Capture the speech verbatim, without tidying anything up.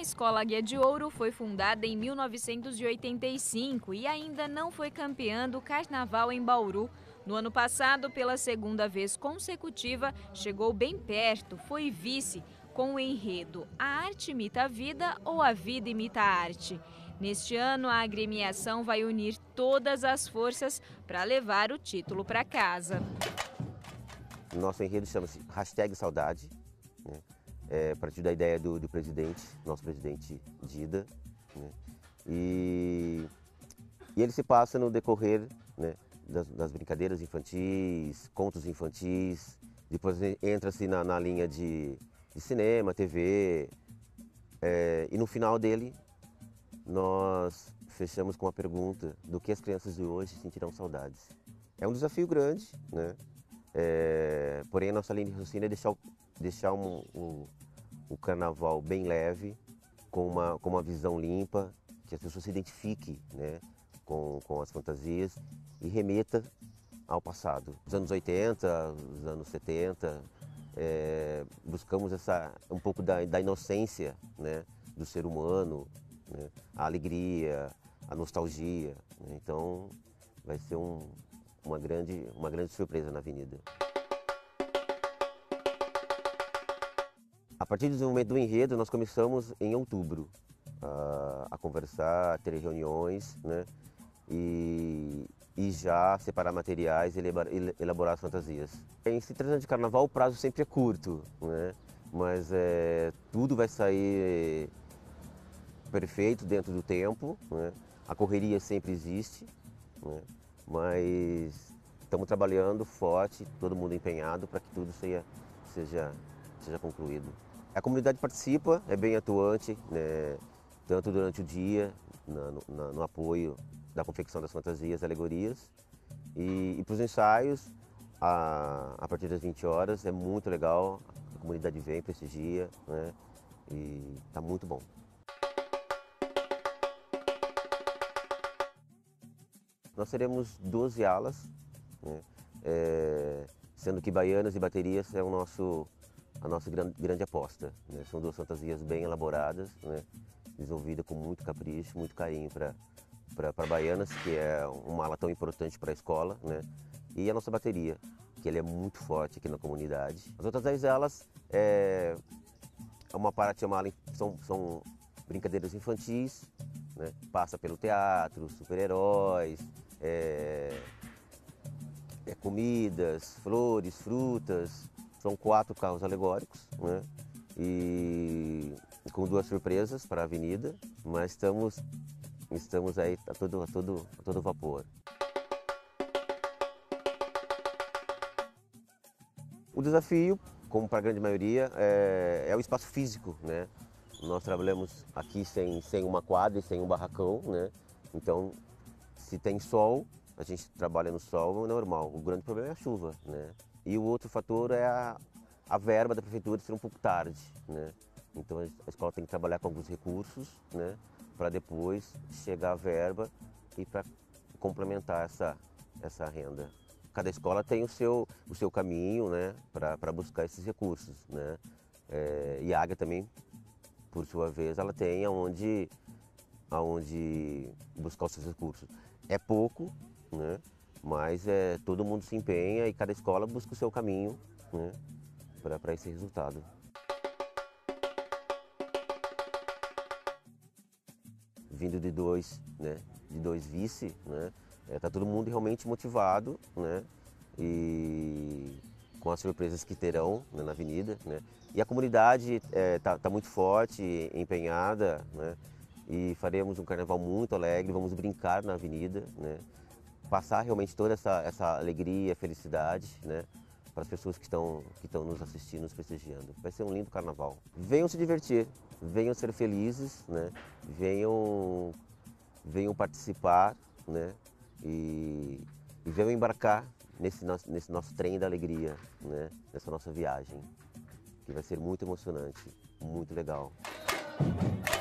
Escola Águia de Ouro foi fundada em mil novecentos e oitenta e cinco e ainda não foi campeã do Carnaval em Bauru. No ano passado, pela segunda vez consecutiva, chegou bem perto, foi vice, com o enredo A Arte Imita a Vida ou A Vida Imita a Arte. Neste ano, a agremiação vai unir todas as forças para levar o título para casa. Nosso enredo chama-se Hashtag Saudade, né? É, a partir da ideia do, do presidente, nosso presidente Dida, né? e, e ele se passa no decorrer, né, das, das brincadeiras infantis, contos infantis, depois entra-se na, na linha de, de cinema, T V, é, e no final dele nós fechamos com a pergunta do que as crianças de hoje sentirão saudades. É um desafio grande, né? É, porém a nossa linha de raciocínio é deixar, deixar um, um, o carnaval bem leve, com uma, com uma visão limpa, que as pessoas se identifiquem, né, com, com as fantasias e remeta ao passado. Os anos oitenta, os anos setenta, é, buscamos essa, um pouco da, da inocência, né, do ser humano, né, a alegria, a nostalgia, né, então vai ser um, uma, grande, uma grande surpresa na avenida. A partir do desenvolvimento do enredo, nós começamos em outubro a, a conversar, a ter reuniões, né, e, e já separar materiais e elaborar, elaborar as fantasias. Em se tratando de carnaval, o prazo sempre é curto, né, mas é, tudo vai sair perfeito dentro do tempo, né, a correria sempre existe, né, mas estamos trabalhando forte, todo mundo empenhado para que tudo seja, seja, seja concluído. A comunidade participa, é bem atuante, né, tanto durante o dia, na, no, no apoio da confecção das fantasias, alegorias, e, e para os ensaios, a, a partir das vinte horas, é muito legal, a comunidade vem, prestigia, né, e está muito bom. Nós teremos doze alas, né, é, sendo que baianas e baterias é o nosso a nossa grande, grande aposta, né? São duas fantasias bem elaboradas, né? Desenvolvidas com muito capricho, muito carinho para baianas, que é uma ala tão importante para a escola, né? E a nossa bateria, que ela é muito forte aqui na comunidade. As outras dez alas, é, uma parte é uma ala, são, são brincadeiras infantis, né? Passa pelo teatro, super-heróis, é, é, comidas, flores, frutas. São quatro carros alegóricos, né? E com duas surpresas para a avenida, mas estamos, estamos aí a todo, a, todo, a todo vapor. O desafio, como para a grande maioria, é, é o espaço físico, né? Nós trabalhamos aqui sem, sem uma quadra e sem um barracão, né? Então, se tem sol, a gente trabalha no sol, é normal. O grande problema é a chuva, né? E o outro fator é a, a verba da prefeitura ser um pouco tarde, né? Então a escola tem que trabalhar com alguns recursos, né, para depois chegar a verba e para complementar essa, essa renda. Cada escola tem o seu, o seu caminho, né, para buscar esses recursos, né? É, e a Águia também, por sua vez, ela tem aonde, aonde buscar os seus recursos. É pouco, né? Mas é, todo mundo se empenha e cada escola busca o seu caminho, né, para esse resultado. Vindo de dois, né, de dois vice, né, é, tá todo mundo realmente motivado, né, e com as surpresas que terão, né, na avenida, né, e a comunidade é, tá, tá muito forte, empenhada, né, e faremos um carnaval muito alegre, vamos brincar na avenida, né, passar realmente toda essa, essa alegria, felicidade, né, para as pessoas que estão, que estão nos assistindo, nos prestigiando. Vai ser um lindo carnaval. Venham se divertir, venham ser felizes, né, venham, venham participar, né, e, e venham embarcar nesse nosso, nesse nosso trem da alegria, né, nessa nossa viagem, que vai ser muito emocionante, muito legal.